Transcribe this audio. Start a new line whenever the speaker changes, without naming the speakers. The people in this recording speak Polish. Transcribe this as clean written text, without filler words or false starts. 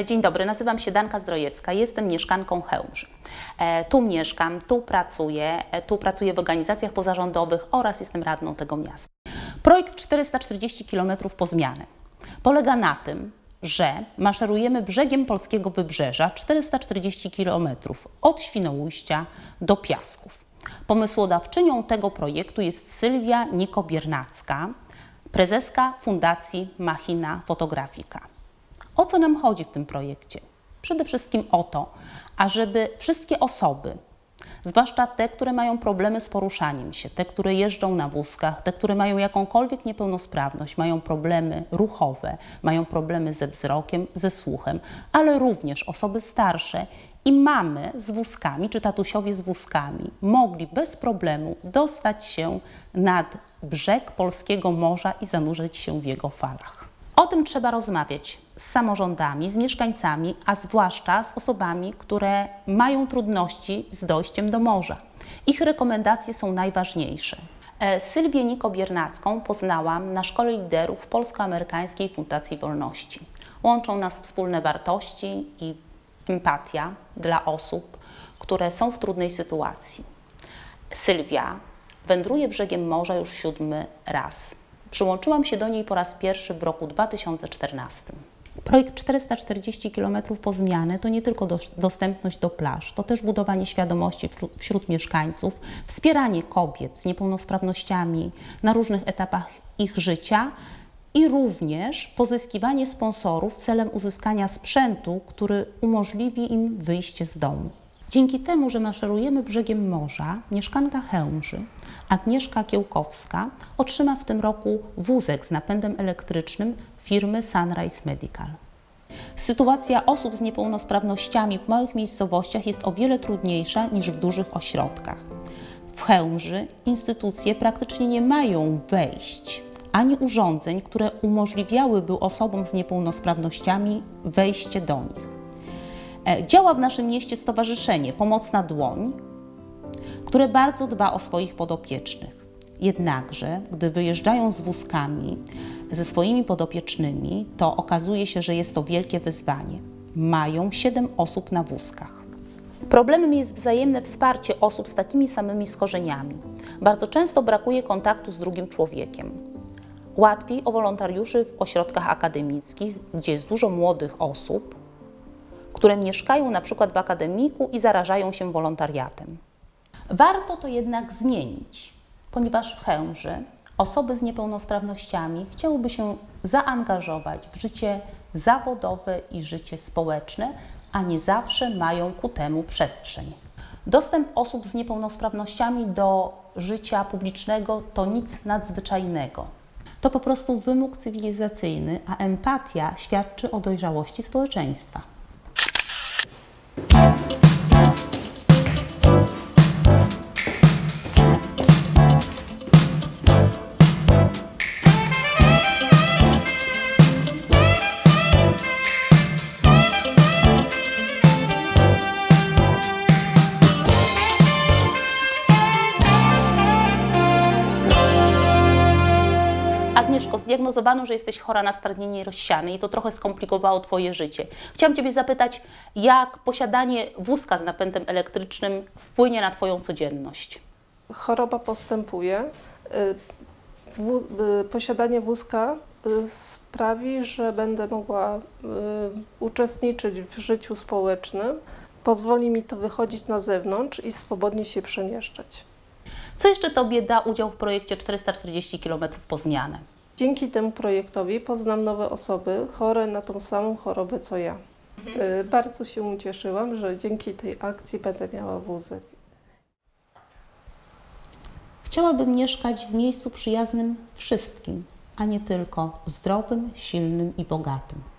Dzień dobry, nazywam się Danka Zdrojewska, jestem mieszkanką Chełmży. Tu mieszkam, tu pracuję w organizacjach pozarządowych oraz jestem radną tego miasta. Projekt 440 km po zmianę polega na tym, że maszerujemy brzegiem polskiego wybrzeża 440 km od Świnoujścia do Piasków. Pomysłodawczynią tego projektu jest Sylwia Niko-Biernacka, prezeska Fundacji Machina Fotografika. O co nam chodzi w tym projekcie? Przede wszystkim o to, ażeby wszystkie osoby, zwłaszcza te, które mają problemy z poruszaniem się, te, które jeżdżą na wózkach, te, które mają jakąkolwiek niepełnosprawność, mają problemy ruchowe, mają problemy ze wzrokiem, ze słuchem, ale również osoby starsze i mamy z wózkami, czy tatusiowie z wózkami, mogli bez problemu dostać się nad brzeg polskiego morza i zanurzyć się w jego falach. O tym trzeba rozmawiać z samorządami, z mieszkańcami, a zwłaszcza z osobami, które mają trudności z dojściem do morza. Ich rekomendacje są najważniejsze. Sylwię Niko-Biernacką poznałam na Szkole Liderów Polsko-Amerykańskiej Fundacji Wolności. Łączą nas wspólne wartości i empatia dla osób, które są w trudnej sytuacji. Sylwia wędruje brzegiem morza już 7. raz. Przyłączyłam się do niej po raz pierwszy w roku 2014. Projekt 440 km po zmianę to nie tylko dostępność do plaż, to też budowanie świadomości wśród mieszkańców, wspieranie kobiet z niepełnosprawnościami na różnych etapach ich życia i również pozyskiwanie sponsorów celem uzyskania sprzętu, który umożliwi im wyjście z domu. Dzięki temu, że maszerujemy brzegiem morza, mieszkanka Chełmży, Agnieszka Kiełkowska, otrzyma w tym roku wózek z napędem elektrycznym firmy Sunrise Medical. Sytuacja osób z niepełnosprawnościami w małych miejscowościach jest o wiele trudniejsza niż w dużych ośrodkach. W Chełmży instytucje praktycznie nie mają wejść ani urządzeń, które umożliwiałyby osobom z niepełnosprawnościami wejście do nich. Działa w naszym mieście stowarzyszenie Pomocna Dłoń, które bardzo dba o swoich podopiecznych. Jednakże, gdy wyjeżdżają z wózkami, ze swoimi podopiecznymi, to okazuje się, że jest to wielkie wyzwanie. Mają 7 osób na wózkach. Problemem jest wzajemne wsparcie osób z takimi samymi schorzeniami. Bardzo często brakuje kontaktu z drugim człowiekiem. Łatwiej o wolontariuszy w ośrodkach akademickich, gdzie jest dużo młodych osób, które mieszkają na przykład w akademiku i zarażają się wolontariatem. Warto to jednak zmienić, ponieważ w Chełmży osoby z niepełnosprawnościami chciałyby się zaangażować w życie zawodowe i życie społeczne, a nie zawsze mają ku temu przestrzeń. Dostęp osób z niepełnosprawnościami do życia publicznego to nic nadzwyczajnego. To po prostu wymóg cywilizacyjny, a empatia świadczy o dojrzałości społeczeństwa. Agnieszko, zdiagnozowano, że jesteś chora na stwardnienie rozsiane i to trochę skomplikowało Twoje życie. Chciałam Ciebie zapytać, jak posiadanie wózka z napędem elektrycznym wpłynie na Twoją codzienność?
Choroba postępuje. Posiadanie wózka sprawi, że będę mogła uczestniczyć w życiu społecznym. Pozwoli mi to wychodzić na zewnątrz i swobodnie się przemieszczać.
Co jeszcze Tobie da udział w projekcie 440 km po zmianę?
Dzięki temu projektowi poznam nowe osoby chore na tą samą chorobę co ja. Bardzo się ucieszyłam, że dzięki tej akcji będę miała wózek.
Chciałabym mieszkać w miejscu przyjaznym wszystkim, a nie tylko zdrowym, silnym i bogatym.